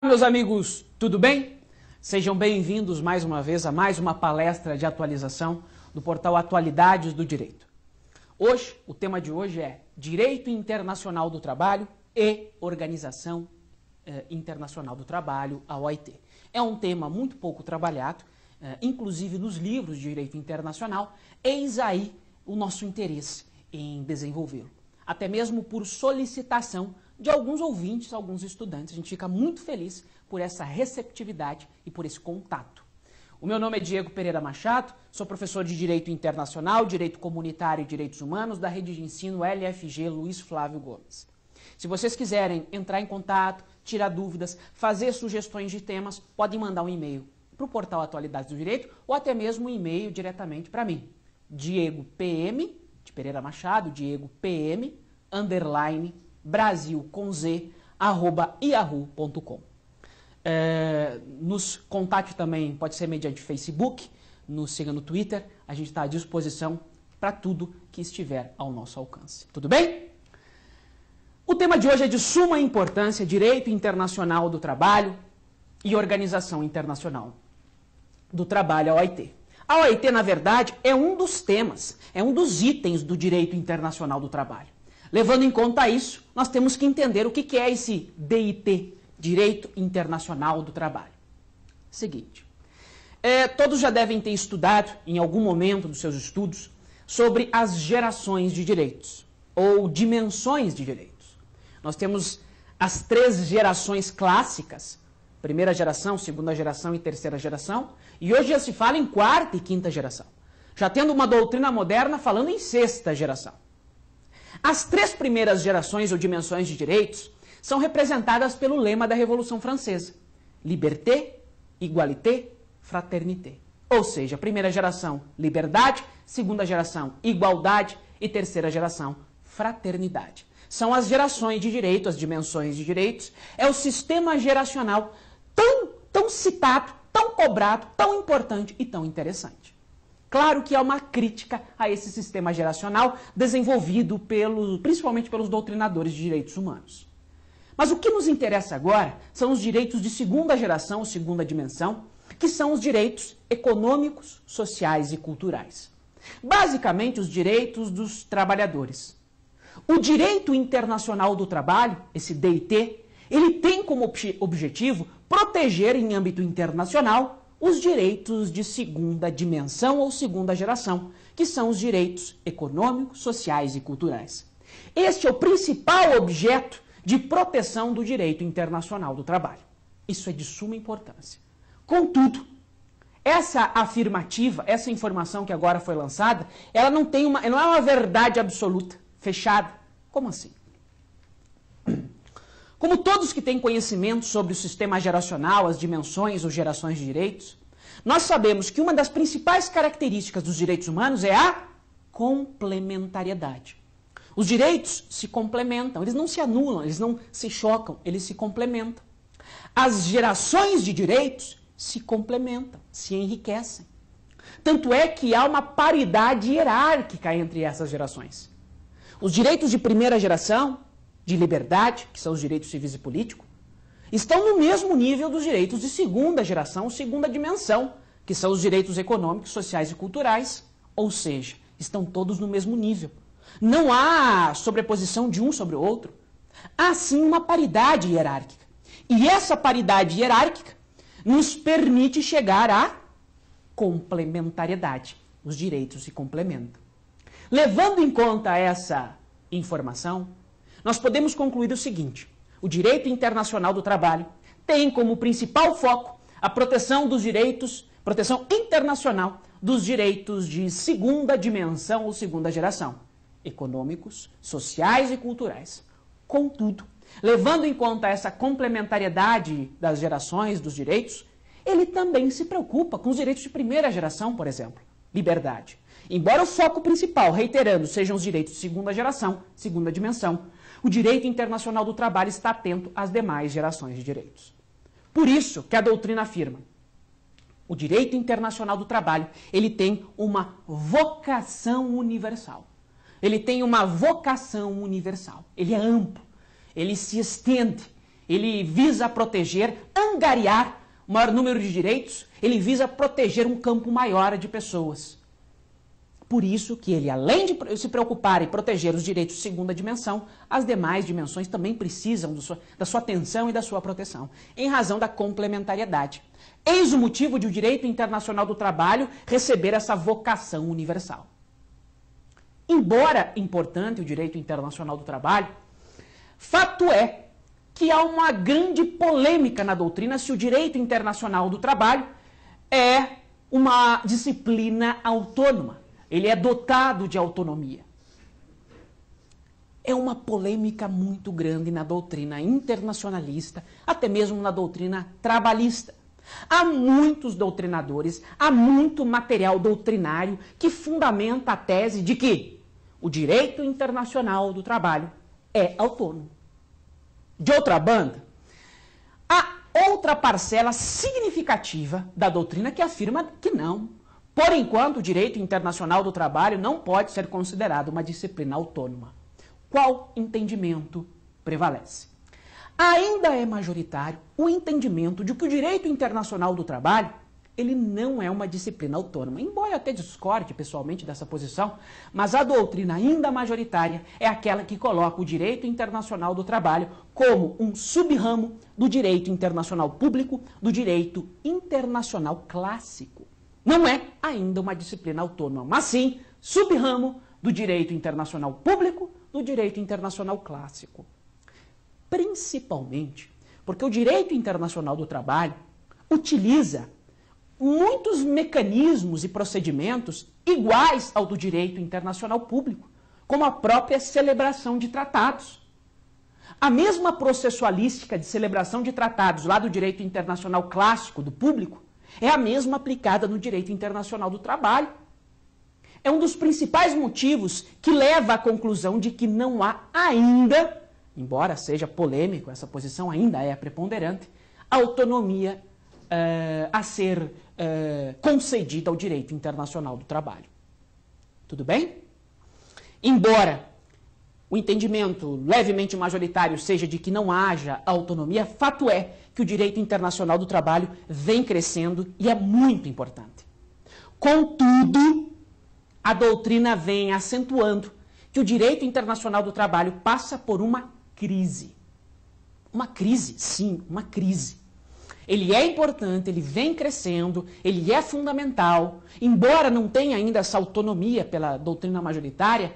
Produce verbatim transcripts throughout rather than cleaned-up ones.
meus amigos, tudo bem? Sejam bem-vindos mais uma vez a mais uma palestra de atualização do portal Atualidades do Direito. Hoje, o tema de hoje é Direito Internacional do Trabalho e Organização eh, Internacional do Trabalho, a O I T. É um tema muito pouco trabalhado, eh, inclusive nos livros de Direito Internacional, eis aí o nosso interesse em desenvolvê-lo. Até mesmo por solicitação de alguns ouvintes, alguns estudantes. A gente fica muito feliz por essa receptividade e por esse contato. O meu nome é Diego Pereira Machado, sou professor de Direito Internacional, Direito Comunitário e Direitos Humanos da Rede de Ensino L F G Luiz Flávio Gomes. Se vocês quiserem entrar em contato, tirar dúvidas, fazer sugestões de temas, podem mandar um e-mail para o portal Atualidades do Direito ou até mesmo um e-mail diretamente para mim. Diego P M, de Pereira Machado, Diego P M, underline, Brasil com Z, arroba yahoo ponto com. É, nos contate também, pode ser mediante Facebook, nos siga no Twitter, a gente está à disposição para tudo que estiver ao nosso alcance. Tudo bem? O tema de hoje é de suma importância, Direito Internacional do Trabalho e Organização Internacional do Trabalho, a O I T. A O I T, na verdade, é um dos temas, é um dos itens do Direito Internacional do Trabalho. Levando em conta isso, nós temos que entender o que é esse D I T, Direito Internacional do Trabalho. Seguinte, é, todos já devem ter estudado, em algum momento dos seus estudos, sobre as gerações de direitos, ou dimensões de direitos. Nós temos as três gerações clássicas, primeira geração, segunda geração e terceira geração, e hoje já se fala em quarta e quinta geração, já tendo uma doutrina moderna falando em sexta geração. As três primeiras gerações ou dimensões de direitos são representadas pelo lema da Revolução Francesa: Liberté, Égalité, Fraternité. Ou seja, primeira geração, liberdade, segunda geração, igualdade e terceira geração, fraternidade. São as gerações de direito, as dimensões de direitos, é o sistema geracional tão, tão citado, tão cobrado, tão importante e tão interessante. Claro que há uma crítica a esse sistema geracional desenvolvido pelo, principalmente pelos doutrinadores de direitos humanos. Mas o que nos interessa agora são os direitos de segunda geração, ou segunda dimensão, que são os direitos econômicos, sociais e culturais. Basicamente, os direitos dos trabalhadores. O direito internacional do trabalho, esse D I T, ele tem como ob- objetivo proteger em âmbito internacional os direitos de segunda dimensão ou segunda geração, que são os direitos econômicos, sociais e culturais. Este é o principal objeto de proteção do direito internacional do trabalho. Isso é de suma importância. Contudo, essa afirmativa, essa informação que agora foi lançada, ela não tem uma, não é uma verdade absoluta, fechada. Como assim? Como todos que têm conhecimento sobre o sistema geracional, as dimensões ou gerações de direitos, nós sabemos que uma das principais características dos direitos humanos é a complementariedade. Os direitos se complementam, eles não se anulam, eles não se chocam, eles se complementam. As gerações de direitos se complementam, se enriquecem. Tanto é que há uma paridade hierárquica entre essas gerações. Os direitos de primeira geração, de liberdade, que são os direitos civis e políticos, estão no mesmo nível dos direitos de segunda geração, segunda dimensão, que são os direitos econômicos, sociais e culturais, ou seja, estão todos no mesmo nível. Não há sobreposição de um sobre o outro. Há sim uma paridade hierárquica. E essa paridade hierárquica nos permite chegar à complementariedade. Os direitos se complementam. Levando em conta essa informação, nós podemos concluir o seguinte: o direito internacional do trabalho tem como principal foco a proteção dos direitos, proteção internacional dos direitos de segunda dimensão ou segunda geração, econômicos, sociais e culturais. Contudo, levando em conta essa complementariedade das gerações dos direitos, ele também se preocupa com os direitos de primeira geração, por exemplo, liberdade. Embora o foco principal, reiterando, sejam os direitos de segunda geração, segunda dimensão, o direito internacional do trabalho está atento às demais gerações de direitos. Por isso que a doutrina afirma: o direito internacional do trabalho, ele tem uma vocação universal. Ele tem uma vocação universal. Ele é amplo, ele se estende, ele visa proteger, angariar o maior número de direitos, ele visa proteger um campo maior de pessoas. Por isso que ele, além de se preocupar em proteger os direitos de segunda dimensão, as demais dimensões também precisam do sua, da sua atenção e da sua proteção, em razão da complementariedade. Eis o motivo de o direito internacional do trabalho receber essa vocação universal. Embora importante o direito internacional do trabalho, fato é que há uma grande polêmica na doutrina se o direito internacional do trabalho é uma disciplina autônoma. Ele é dotado de autonomia. É uma polêmica muito grande na doutrina internacionalista, até mesmo na doutrina trabalhista. Há muitos doutrinadores, há muito material doutrinário que fundamenta a tese de que o direito internacional do trabalho é autônomo. De outra banda, há outra parcela significativa da doutrina que afirma que não. Por enquanto, o direito internacional do trabalho não pode ser considerado uma disciplina autônoma. Qual entendimento prevalece? Ainda é majoritário o entendimento de que o direito internacional do trabalho ele não é uma disciplina autônoma. Embora eu até discorde pessoalmente dessa posição, mas a doutrina ainda majoritária é aquela que coloca o direito internacional do trabalho como um sub-ramo do direito internacional público, do direito internacional clássico. Não é ainda uma disciplina autônoma, mas sim sub-ramo do direito internacional público, do direito internacional clássico. Principalmente porque o direito internacional do trabalho utiliza muitos mecanismos e procedimentos iguais ao do direito internacional público, como a própria celebração de tratados. A mesma processualística de celebração de tratados lá do direito internacional clássico do público é a mesma aplicada no direito internacional do trabalho. É um dos principais motivos que leva à conclusão de que não há ainda, embora seja polêmico, essa posição ainda é preponderante, autonomia uh, a ser uh, concedida ao direito internacional do trabalho. Tudo bem? Embora o entendimento levemente majoritário seja de que não haja autonomia, fato é que o direito internacional do trabalho vem crescendo e é muito importante. Contudo, a doutrina vem acentuando que o direito internacional do trabalho passa por uma crise. Uma crise, sim, uma crise. Ele é importante, ele vem crescendo, ele é fundamental, embora não tenha ainda essa autonomia pela doutrina majoritária,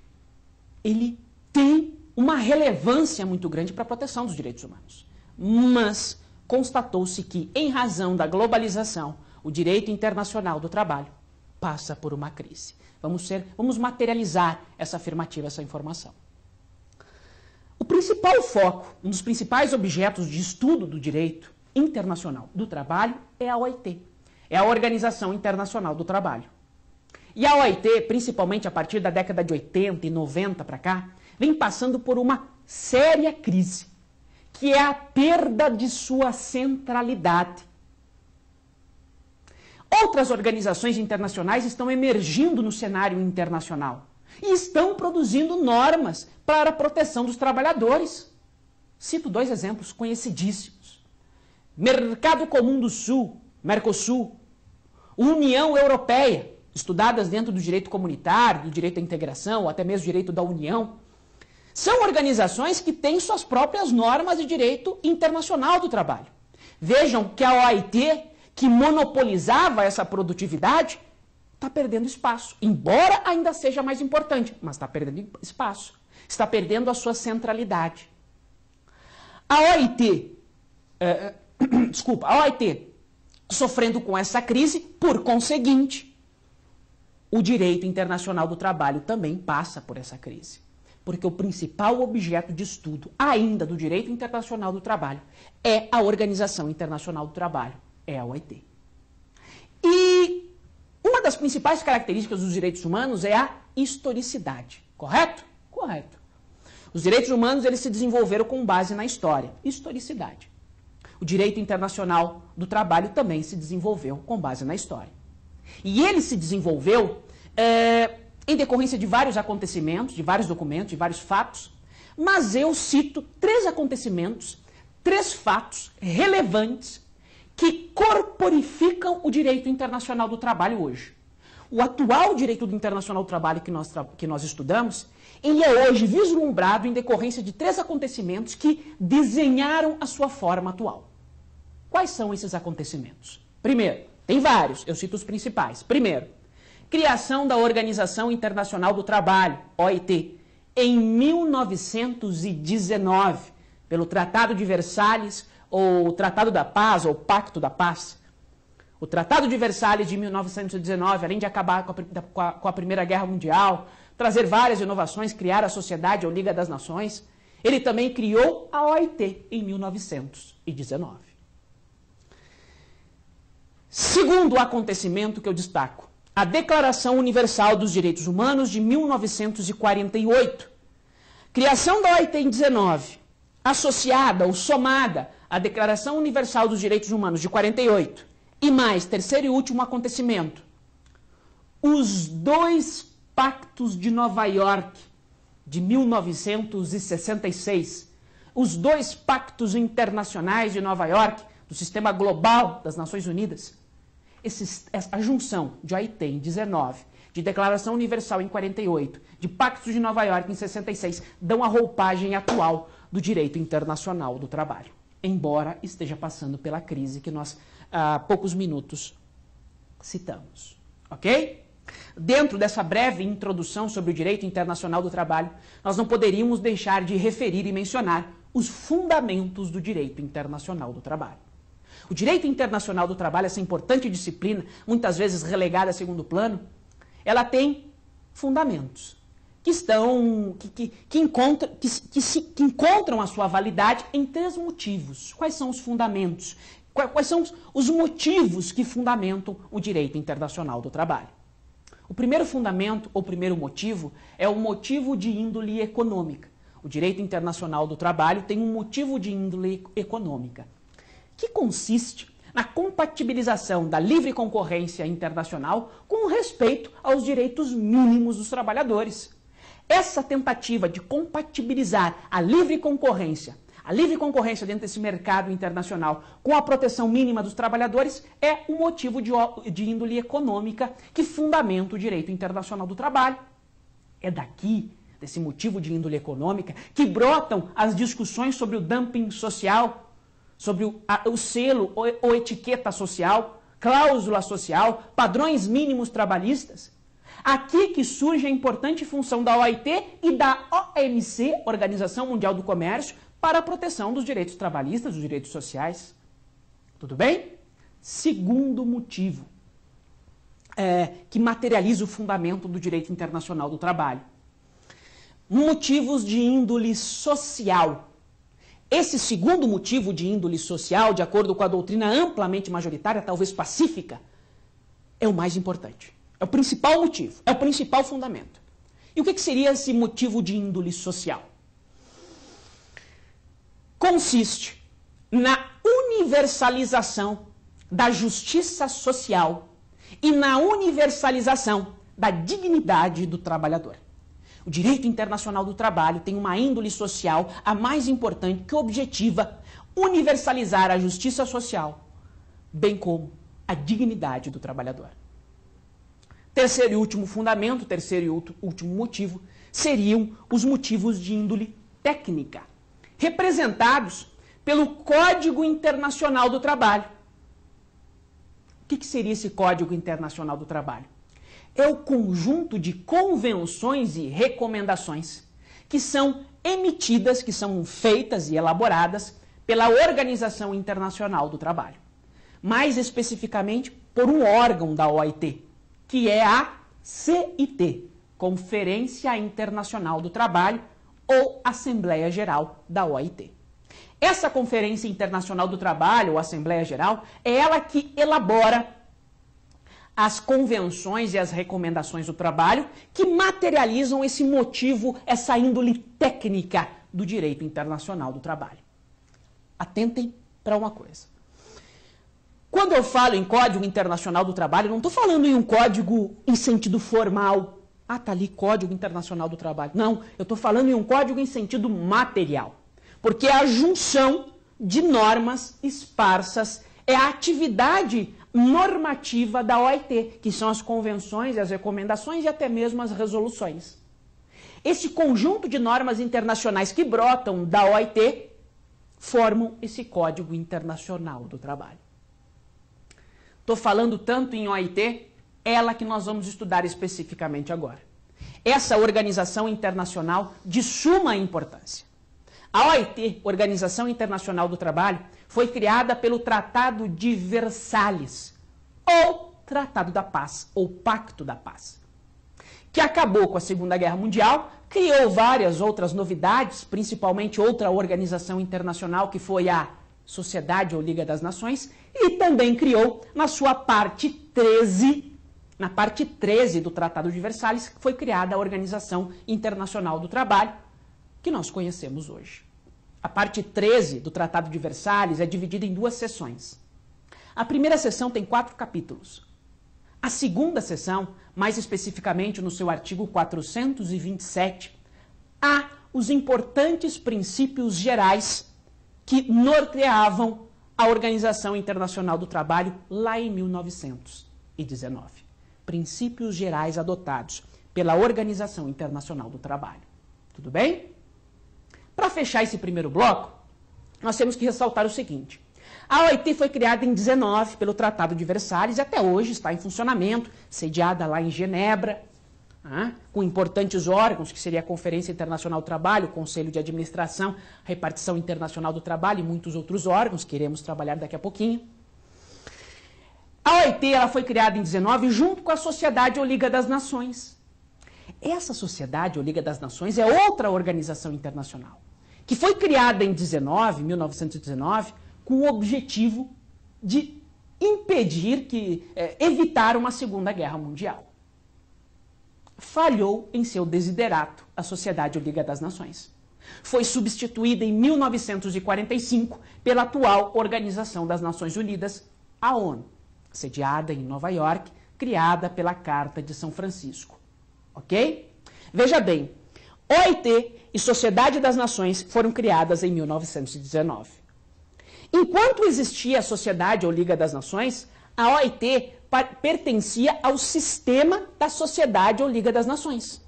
ele tem uma relevância muito grande para a proteção dos direitos humanos. Mas constatou-se que, em razão da globalização, o direito internacional do trabalho passa por uma crise. Vamos, ser, vamos materializar essa afirmativa, essa informação. O principal foco, um dos principais objetos de estudo do direito internacional do trabalho é a O I T, é a Organização Internacional do Trabalho. E a O I T, principalmente a partir da década de oitenta e noventa para cá, vem passando por uma séria crise, que é a perda de sua centralidade. Outras organizações internacionais estão emergindo no cenário internacional e estão produzindo normas para a proteção dos trabalhadores. Cito dois exemplos conhecidíssimos. Mercado Comum do Sul, Mercosul, União Europeia, estudadas dentro do direito comunitário, do direito à integração, ou até mesmo direito da União, são organizações que têm suas próprias normas de direito internacional do trabalho. Vejam que a O I T, que monopolizava essa produtividade, está perdendo espaço, embora ainda seja mais importante, mas está perdendo espaço, está perdendo a sua centralidade. A O I T, eh, desculpa, a O I T sofrendo com essa crise, por conseguinte, o direito internacional do trabalho também passa por essa crise. Porque o principal objeto de estudo ainda do direito internacional do trabalho é a Organização Internacional do Trabalho, é a O I T. E uma das principais características dos direitos humanos é a historicidade, correto? Correto. Os direitos humanos eles se desenvolveram com base na história, historicidade. O direito internacional do trabalho também se desenvolveu com base na história. E ele se desenvolveu é, em decorrência de vários acontecimentos, de vários documentos, de vários fatos, mas eu cito três acontecimentos três fatos relevantes que corporificam o direito internacional do trabalho hoje. O atual direito internacional do trabalho que nós, que nós estudamos, ele é hoje vislumbrado em decorrência de três acontecimentos que desenharam a sua forma atual. Quais são esses acontecimentos? Primeiro, tem vários, eu cito os principais. Primeiro, criação da Organização Internacional do Trabalho, O I T, em mil novecentos e dezenove, pelo Tratado de Versalhes, ou Tratado da Paz, ou Pacto da Paz. O Tratado de Versalhes de mil novecentos e dezenove, além de acabar com a, com a, com a Primeira Guerra Mundial, trazer várias inovações, criar a Sociedade ou Liga das Nações, ele também criou a O I T em mil novecentos e dezenove. Segundo acontecimento que eu destaco, a Declaração Universal dos Direitos Humanos de mil novecentos e quarenta e oito. Criação da O I T em dezenove, associada ou somada à Declaração Universal dos Direitos Humanos de quarenta e oito. E mais, terceiro e último acontecimento, os dois Pactos de Nova York, de mil novecentos e sessenta e seis, os dois pactos internacionais de Nova York, do Sistema Global das Nações Unidas, esses, a junção de O I T em dezenove, de Declaração Universal em quarenta e oito, de Pactos de Nova York em sessenta e seis, dão a roupagem atual do direito internacional do trabalho, embora esteja passando pela crise que nós há poucos minutos citamos. Ok? Dentro dessa breve introdução sobre o direito internacional do trabalho, nós não poderíamos deixar de referir e mencionar os fundamentos do direito internacional do trabalho. O direito internacional do trabalho, essa importante disciplina, muitas vezes relegada a segundo plano, ela tem fundamentos que estão, que, que, que, encontra, que, que, se, que encontram a sua validade em três motivos. Quais são os fundamentos? Quais são os motivos que fundamentam o direito internacional do trabalho? O primeiro fundamento, ou primeiro motivo, é o motivo de índole econômica. O direito internacional do trabalho tem um motivo de índole econômica, que consiste na compatibilização da livre concorrência internacional com respeito aos direitos mínimos dos trabalhadores. Essa tentativa de compatibilizar a livre concorrência A livre concorrência dentro desse mercado internacional com a proteção mínima dos trabalhadores é um motivo de, de índole econômica que fundamenta o direito internacional do trabalho. É daqui, desse motivo de índole econômica, que brotam as discussões sobre o dumping social, sobre o, a, o selo ou, ou etiqueta social, cláusula social, padrões mínimos trabalhistas. Aqui que surge a importante função da O I T e da O M C, Organização Mundial do Comércio, para a proteção dos direitos trabalhistas, dos direitos sociais. Tudo bem? Segundo motivo é, que materializa o fundamento do direito internacional do trabalho. Motivos de índole social. Esse segundo motivo de índole social, de acordo com a doutrina amplamente majoritária, talvez pacífica, é o mais importante. É o principal motivo, é o principal fundamento. E o que, que seria esse motivo de índole social? Consiste na universalização da justiça social e na universalização da dignidade do trabalhador. O direito internacional do trabalho tem uma índole social, a mais importante, que objetiva universalizar a justiça social, bem como a dignidade do trabalhador. Terceiro e último fundamento, terceiro e último motivo, seriam os motivos de índole técnica, representados pelo Código Internacional do Trabalho. O que, que seria esse Código Internacional do Trabalho? É o conjunto de convenções e recomendações que são emitidas, que são feitas e elaboradas pela Organização Internacional do Trabalho. Mais especificamente, por um órgão da O I T, que é a C I T, Conferência Internacional do Trabalho, ou Assembleia Geral da O I T. Essa Conferência Internacional do Trabalho, ou Assembleia Geral, é ela que elabora as convenções e as recomendações do trabalho que materializam esse motivo, essa índole técnica do direito internacional do trabalho. Atentem para uma coisa. Quando eu falo em Código Internacional do Trabalho, eu não estou falando em um código em sentido formal. Ah, está ali Código Internacional do Trabalho. Não, eu estou falando em um código em sentido material. Porque é a junção de normas esparsas é a atividade normativa da O I T, que são as convenções, as recomendações e até mesmo as resoluções. Esse conjunto de normas internacionais que brotam da O I T formam esse Código Internacional do Trabalho. Estou falando tanto em O I T, ela que nós vamos estudar especificamente agora. Essa organização internacional de suma importância. A O I T, Organização Internacional do Trabalho, foi criada pelo Tratado de Versalhes, ou Tratado da Paz, ou Pacto da Paz, que acabou com a Segunda Guerra Mundial, criou várias outras novidades, principalmente outra organização internacional que foi a Sociedade ou Liga das Nações, e também criou, na sua parte treze, na parte treze do Tratado de Versalhes, foi criada a Organização Internacional do Trabalho, que nós conhecemos hoje. A parte treze do Tratado de Versalhes é dividida em duas seções. A primeira seção tem quatro capítulos. A segunda seção, mais especificamente no seu artigo quatrocentos e vinte e sete, há os importantes princípios gerais que norteavam a Organização Internacional do Trabalho lá em mil novecentos e dezenove. Princípios gerais adotados pela Organização Internacional do Trabalho. Tudo bem? Para fechar esse primeiro bloco, nós temos que ressaltar o seguinte. A O I T foi criada em dezenove pelo Tratado de Versalhes e até hoje está em funcionamento, sediada lá em Genebra, ah, com importantes órgãos, que seria a Conferência Internacional do Trabalho, o Conselho de Administração, a Repartição Internacional do Trabalho e muitos outros órgãos, que iremos trabalhar daqui a pouquinho. A O I T ela foi criada em dezenove junto com a Sociedade ou Liga das Nações. Essa Sociedade ou Liga das Nações é outra organização internacional, que foi criada em dezenove, mil novecentos e dezenove, com o objetivo de impedir, que, é, evitar uma Segunda Guerra Mundial. Falhou em seu desiderato a Sociedade ou Liga das Nações. Foi substituída em mil novecentos e quarenta e cinco pela atual Organização das Nações Unidas, a ONU, sediada em Nova York, criada pela Carta de São Francisco. Ok? Veja bem, O I T e Sociedade das Nações foram criadas em mil novecentos e dezenove. Enquanto existia a Sociedade ou Liga das Nações, a O I T pertencia ao sistema da Sociedade ou Liga das Nações.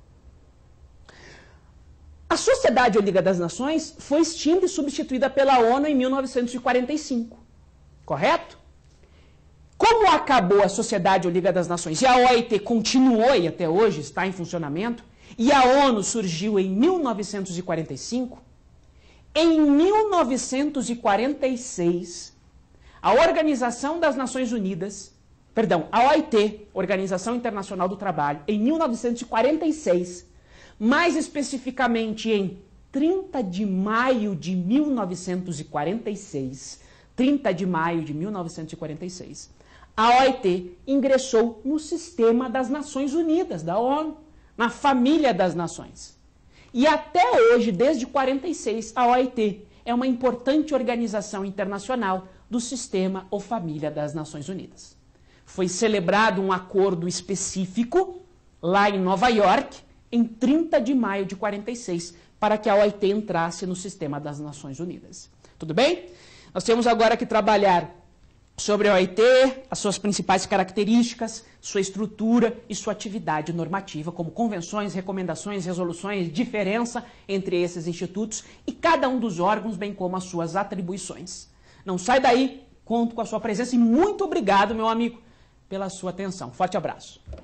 A Sociedade ou Liga das Nações foi extinta e substituída pela ONU em mil novecentos e quarenta e cinco. Correto? Como acabou a Sociedade ou Liga das Nações e a O I T continuou e até hoje está em funcionamento, e a ONU surgiu em mil novecentos e quarenta e cinco, em mil novecentos e quarenta e seis, a Organização das Nações Unidas, perdão, a O I T, Organização Internacional do Trabalho, em mil novecentos e quarenta e seis, mais especificamente em trinta de maio de mil novecentos e quarenta e seis, trinta de maio de mil novecentos e quarenta e seis, a O I T ingressou no sistema das Nações Unidas, da ONU, na família das nações. E até hoje, desde quarenta e seis, a O I T é uma importante organização internacional do sistema ou família das Nações Unidas. Foi celebrado um acordo específico lá em Nova York, em trinta de maio de quarenta e seis, para que a O I T entrasse no sistema das Nações Unidas. Tudo bem? Nós temos agora que trabalhar sobre a O I T, as suas principais características, sua estrutura e sua atividade normativa, como convenções, recomendações, resoluções, diferença entre esses institutos e cada um dos órgãos, bem como as suas atribuições. Não sai daí, conto com a sua presença e muito obrigado, meu amigo, pela sua atenção. Forte abraço.